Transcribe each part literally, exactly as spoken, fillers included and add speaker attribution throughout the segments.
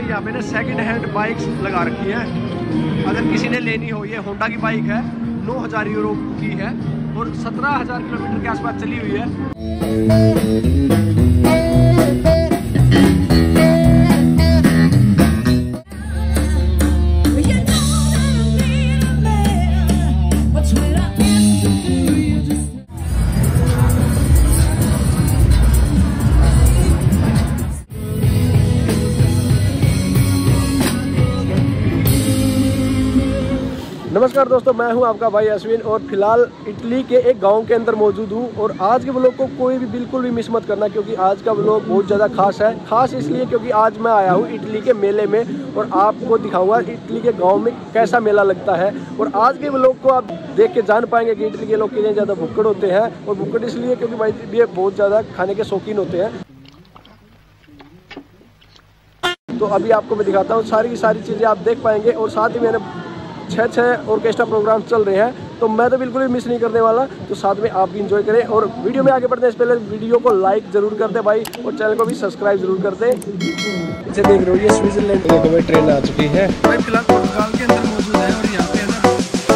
Speaker 1: यहाँ पे ना सेकंड हैंड बाइक्स लगा रखी है। अगर किसी ने लेनी हो, ये होंडा की बाइक है, नौ हज़ार यूरो की है और सत्रह हज़ार किलोमीटर के आसपास चली हुई है। नमस्कार दोस्तों, मैं हूं आपका भाई अश्विन और फिलहाल इटली के एक गांव के अंदर मौजूद हूं। और आज के व्लॉग को कोई भी बिल्कुल भी मिस मत करना, क्योंकि आज का व्लॉग बहुत ज़्यादा खास है। खास इसलिए क्योंकि आज मैं आया हूं इटली के मेले में और आपको दिखाऊंगा इटली के गांव में कैसा मेला लगता है। और आज के व्लॉग को आप देख के जान पाएंगे कि इटली के लोग कितने ज़्यादा भुक्कड़ होते हैं। और भुक्कड़ इसलिए क्योंकि भाई ये बहुत ज़्यादा खाने के शौकीन होते हैं। तो अभी आपको मैं दिखाता हूँ, सारी की सारी चीज़ें आप देख पाएंगे। और साथ ही मैंने छः छः ऑर्केस्ट्रा प्रोग्राम चल रहे हैं, तो मैं तो बिल्कुल भी मिस नहीं करने वाला। तो साथ में आप भी इंजॉय करें। और वीडियो में आगे बढ़ने से पहले वीडियो को लाइक जरूर कर दे भाई, और चैनल को भी सब्सक्राइब जरूर कर दे। इसे देख रहे हो, ये स्विट्जरलैंड देखो भाई, ट्रेन आ चुकी है भाई। फिलहाल पोर्टुगाल के अंदर मौजूद है और यहाँ पे है ना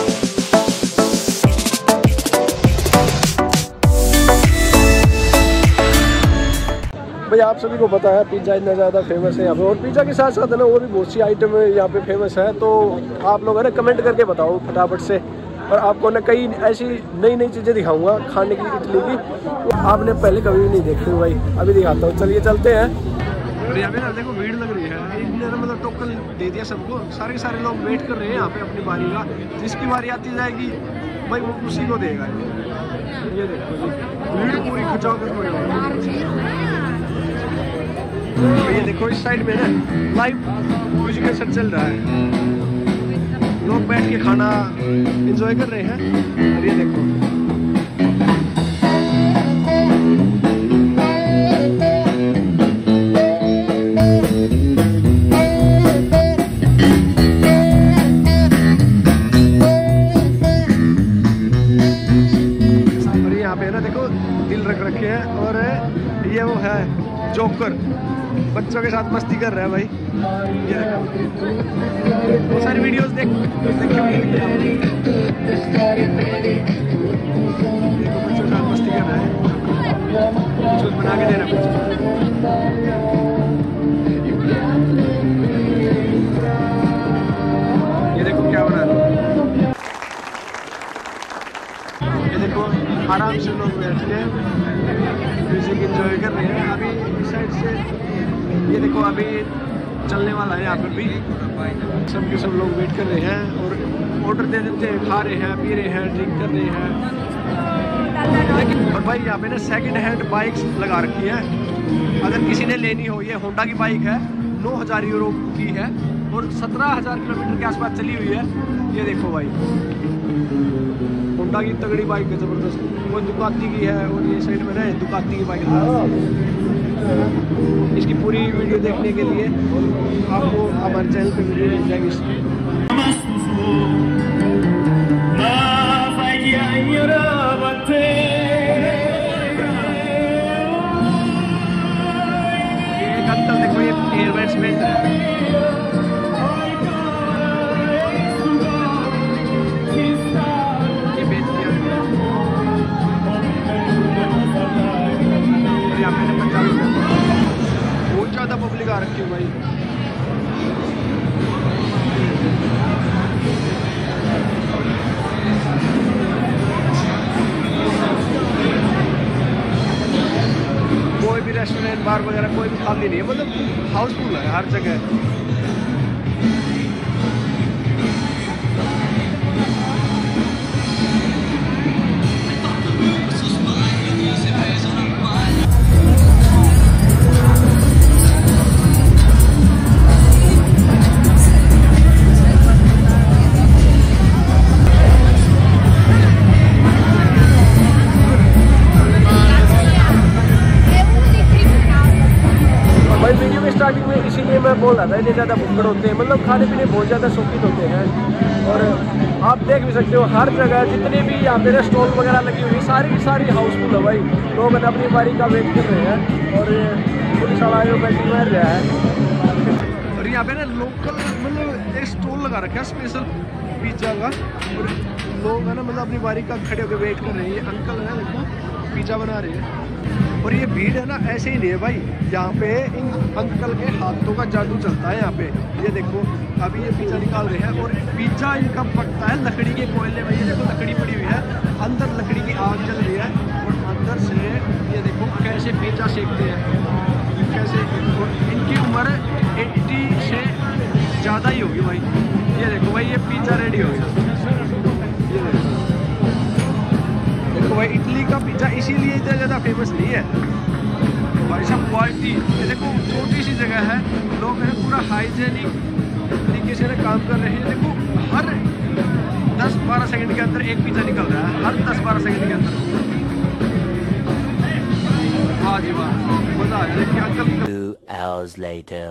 Speaker 1: भाई, आप सभी को पता है पिज़्ज़ा इतना ज़्यादा फेमस है यहाँ पे। और पिज़्ज़ा के साथ साथ है ना और भी बहुत सी आइटम यहाँ पे फेमस है। तो आप लोग है ना कमेंट करके बताओ फटाफट से। और आपको ना कई ऐसी नई नई चीज़ें दिखाऊंगा खाने की इटली की, तो आपने पहले कभी भी नहीं देखी हुई भाई। अभी दिखाता हूँ, चलिए चलते हैं। और यहाँ पे ना देखो भीड़ लग रही है। इन्होंने मतलब टोकन दे दिया सबको, सारे सारे लोग वेट कर रहे हैं यहाँ पे अपनी बारी का। जिसकी बारी आती जाएगी भाई वो उसी को देगा। ये देखो भीड़ पूरी खचाव कर। ये देखो इस साइड में ना लाइव म्यूजिक सेट चल रहा है, लोग बैठ के खाना एंजॉय कर रहे हैं। और ये देखो और यहाँ पे ना देखो दिल रख रखे हैं। और ये वो है जोकर, बच्चों के साथ मस्ती कर रहा है भाई। ये देखो बहुत सारी वीडियोस देख देखी हुई है। देखो बच्चों के साथ मस्ती कर रहा है, कुछ बना के दे रहा है। ये देखो क्या बना रहा है। ये देखो आराम से लोग बैठ के म्यूजिक एंजॉय कर रहे हैं। अभी इस साइड से ये देखो अभी चलने वाला है। यहाँ पर भी सब के सब लोग वेट कर रहे हैं और ऑर्डर दे देते हैं, खा रहे हैं, पी रहे हैं, ड्रिंक कर रहे हैं। लेकिन और भाई यहाँ पे ना सेकंड हैंड बाइक्स लगा रखी है। अगर किसी ने लेनी हो, ये होंडा की बाइक है, नौ हज़ार यूरो की है और सत्रह हज़ार किलोमीटर के आसपास चली हुई है। ये देखो भाई होंडा की तगड़ी बाइक है, ज़बरदस्त। वो दुकाती की है और ये साइड में ना दुकाती की बाइक है। इसकी पूरी वीडियो देखने के लिए आपको हमारे चैनल पे वीडियो मिल जाएगी। एक अंकल देखो ये एयरबैग्स बेच रहे हैं। ये बेच दिया यहाँ पे पंजाबी बहुत ज़्यादा पब्लिक आ रखी है भाई। कोई भी रेस्टोरेंट बार वगैरह कोई भी खाली नहीं है, मतलब हाउसफुल है हर जगह। स्टार्टिंग में इसीलिए मैं बोल रहा था इतने ज़्यादा भुक्कड़ होते हैं, मतलब खाने पीने बहुत ज़्यादा शौकीन होते हैं। और आप देख भी सकते हो हर जगह जितने भी यहाँ पे स्टॉल वगैरह लगी हुई सारी की सारी हाउसफुल है भाई। लोग तो अपनी बारी का वेट कर रहे हैं और पुलिस वाला आयोग बैठी मार रहा है। और यहाँ यहाँ पे ना लोकल मतलब एक स्टॉल लगा रखा है स्पेशल पिज्जा का, और लोग है ना मतलब अपनी बारी का खड़े होकर वेट कर रहे हैं। ये अंकल है देखो पिज्जा बना रहे हैं, और ये भीड़ है ना ऐसे ही नहीं है भाई, यहाँ पे इन अंकल के हाथों का जादू चलता है यहाँ पे। ये देखो अभी ये पिज्जा निकाल रहे हैं, और पिज्जा इनका पकता है लकड़ी के कोयले में। ये देखो लकड़ी पड़ी हुई है, अंदर लकड़ी की आग जल रही है, और अंदर से ये देखो कैसे पिज्जा सेकते हैं कैसे। और इनकी उम्र एट्टी से ज़्यादा ही होगी भाई। ये देखो भाई ये पिज्जा रेडी हो गया। ये देखो देखो भाई इटली का पिज्जा इसीलिए इतना ज़्यादा फेमस नहीं है भाई साहब, क्वालिटी। ये देखो छोटी सी जगह है, लोग हैं पूरा हाइजेनिक तरीके से काम कर रहे हैं। देखो हर दस बारह सेकंड के अंदर एक पिज्जा निकल रहा है, हर दस बारह सेकंड के अंदर। वाह जी वाह, मजा आ गया अंकल।
Speaker 2: Two hours later.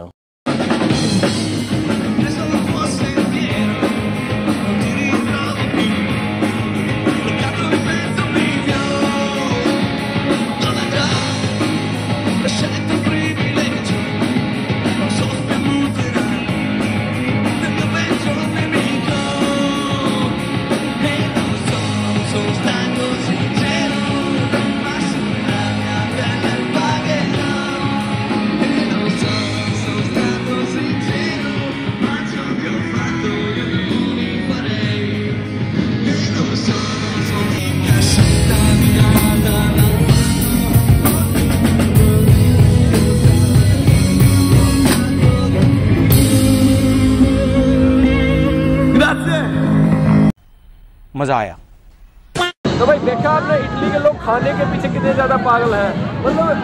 Speaker 3: मजा आया।
Speaker 1: तो भाई देखा आपने इटली के लोग खाने के पीछे कितने ज्यादा पागल हैं। मतलब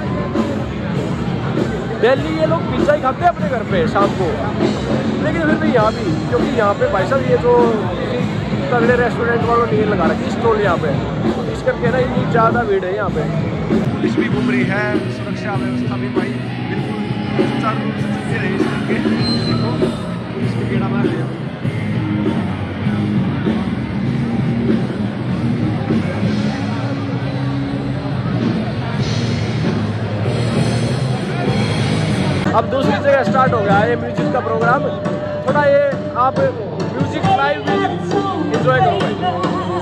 Speaker 1: दिल्ली ये लोग पिज्जा ही खाते हैं अपने घर पे शाम को, लेकिन फिर भी यहाँ भी, क्योंकि यहाँ पे भाई साहब ये जो तगड़े रेस्टोरेंट वालों ने लगा रखी स्टॉल यहाँ पे, इस करके ना इतनी ज़्यादा भीड़ है यहाँ पे। पुलिस भी घूम रही है, सुरक्षा व्यवस्था भी भाई बिल्कुल सुचारू रूप से चलती रही। इस करके देखो पुलिस की गेड़ा मार लिया। अब दूसरी जगह स्टार्ट हो गया है म्यूजिक का प्रोग्राम। थोड़ा ये आप म्यूजिक लाइव म्यूजिक एंजॉय करो भाई।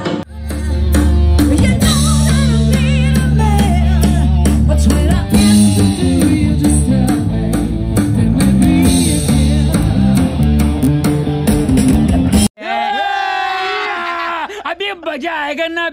Speaker 3: अभी मजा आएगा ना।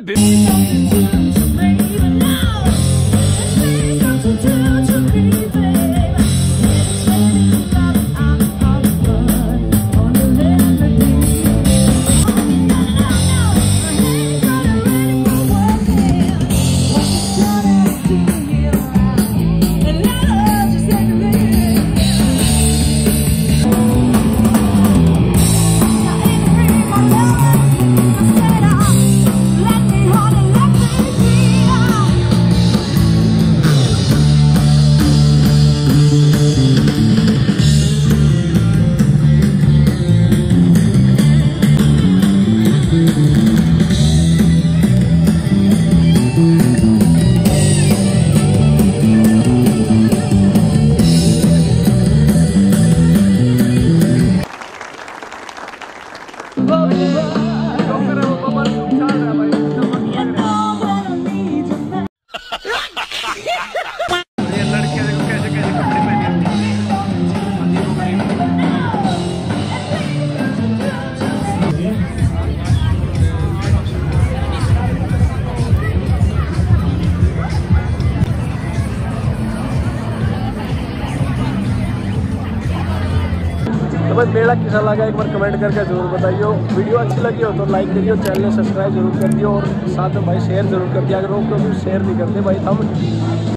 Speaker 1: तो बस मेला कैसा लगा एक बार कमेंट करके जरूर बताइए। वीडियो अच्छी लगी हो तो लाइक करिए, चैनल सब्सक्राइब जरूर कर दियो, और साथ में भाई शेयर जरूर कर दिया। अगर लोग क्योंकि शेयर नहीं करते भाई हम